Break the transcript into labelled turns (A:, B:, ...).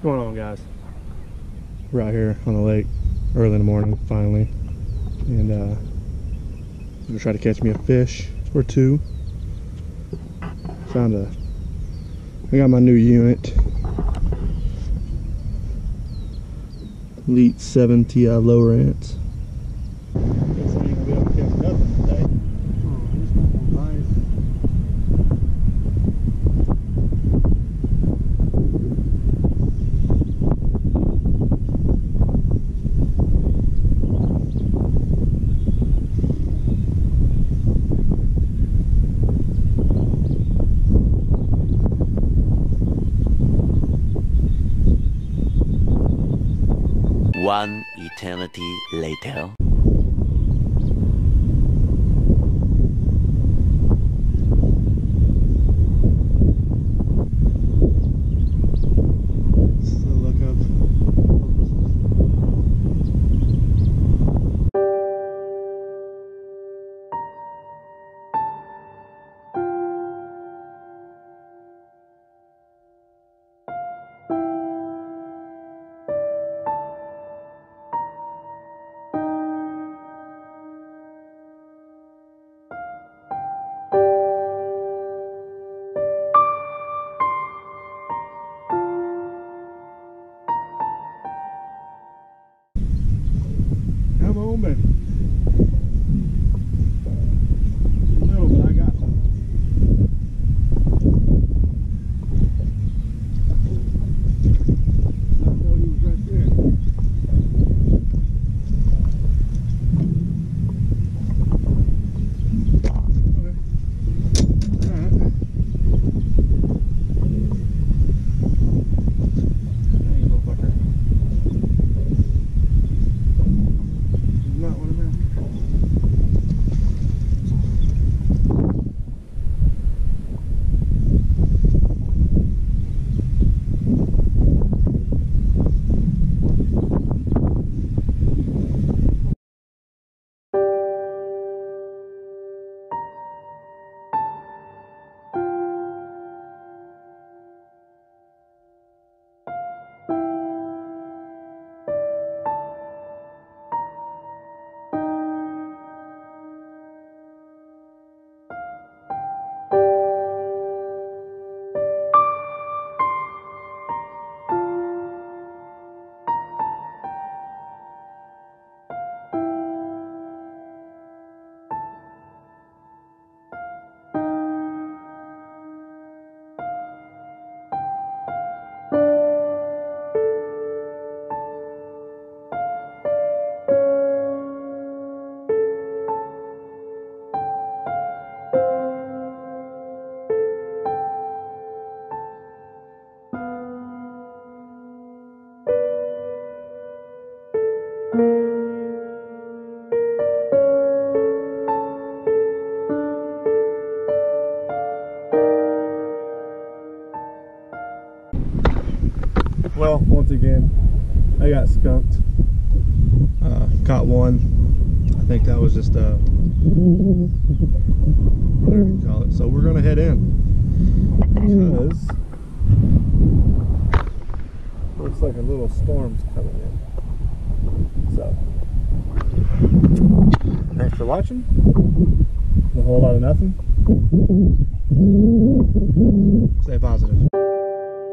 A: going on, guys? We're out here on the lake early in the morning, finally, and I'm gonna try to catch me a fish or two. I got my new unit, Elite 7 TI lower ants. Guess I ain't gonna be able to catch nothing today.
B: One eternity later.
A: Come on, baby. A little, but I got some. I know he was right there. Okay. Alright. Dang, little fucker. Not one of them. Well, once again, I got skunked. Caught one. I think that was just whatever you call it. So we're gonna head in because looks like a little storm's coming in. So thanks for watching. A whole lot of nothing. Stay positive.